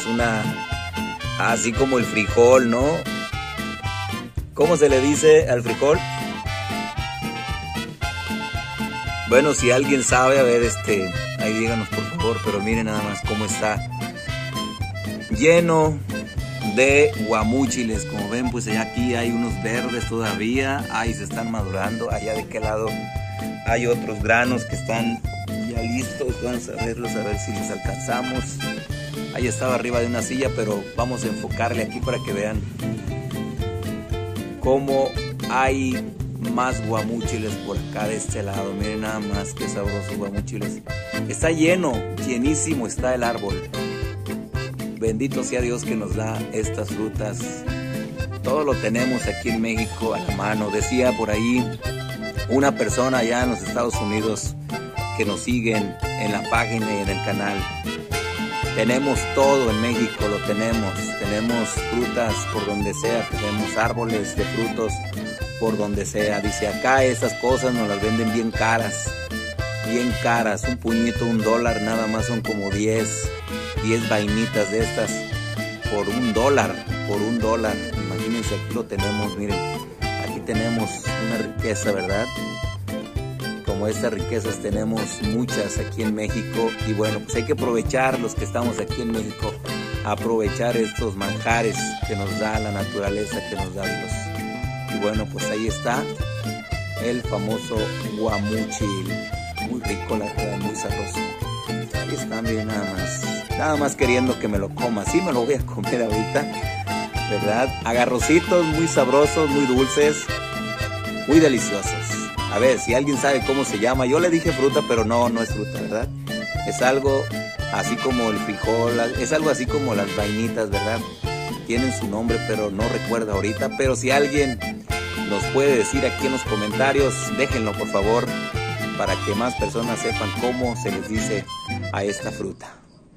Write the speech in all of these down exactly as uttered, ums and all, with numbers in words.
es una, así como el frijol, ¿no? ¿Cómo se le dice al frijol? Bueno, si alguien sabe, a ver, este, ahí díganos por favor, pero miren nada más cómo está lleno de guamúchiles. Como ven, pues allá aquí hay unos verdes todavía, ahí se están madurando. Allá de qué lado hay otros granos que están ya listos. Vamos a verlos, a ver si los alcanzamos. Ahí estaba arriba de una silla, pero vamos a enfocarle aquí para que vean cómo hay más guamúchiles por acá de este lado. Miren nada más qué sabrosos guamúchiles. Está lleno, llenísimo está el árbol. Bendito sea Dios que nos da estas frutas. Todo lo tenemos aquí en México a la mano. Decía por ahí una persona allá en los Estados Unidos que nos siguen en la página y en el canal. Tenemos todo en México, lo tenemos. Tenemos frutas por donde sea, tenemos árboles de frutos por donde sea. Dice, acá esas cosas nos las venden bien caras, bien caras. Un puñito, un dólar, nada más son como diez, diez vainitas de estas por un dólar, por un dólar. Imagínense, aquí lo tenemos, miren. Aquí tenemos una riqueza, ¿verdad? Como estas riquezas tenemos muchas aquí en México. Y bueno, pues hay que aprovechar los que estamos aquí en México, aprovechar estos manjares que nos da la naturaleza, que nos da Dios. Y bueno, pues ahí está el famoso guamúchil. Muy rico, la verdad, muy sabroso. Ahí está, miren, nada más. Nada más queriendo que me lo coma. Sí me lo voy a comer ahorita, ¿verdad? Agarrocitos muy sabrosos, muy dulces, muy deliciosos. A ver, si alguien sabe cómo se llama. Yo le dije fruta, pero no, no es fruta, ¿verdad? Es algo así como el frijol, es algo así como las vainitas, ¿verdad? Tienen su nombre, pero no recuerdo ahorita. Pero si alguien nos puede decir aquí en los comentarios, déjenlo por favor, para que más personas sepan cómo se les dice a esta fruta.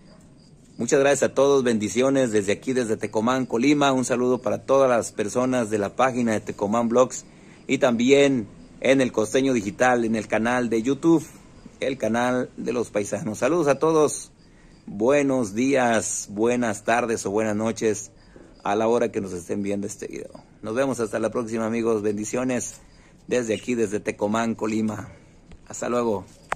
Muchas gracias a todos, bendiciones desde aquí, desde Tecomán, Colima. Un saludo para todas las personas de la página de Tecomán Vlogs y también en el Costeño Digital, en el canal de YouTube, el canal de los paisanos. Saludos a todos, buenos días, buenas tardes o buenas noches a la hora que nos estén viendo este video. Nos vemos hasta la próxima, amigos. Bendiciones desde aquí, desde Tecomán, Colima. Hasta luego.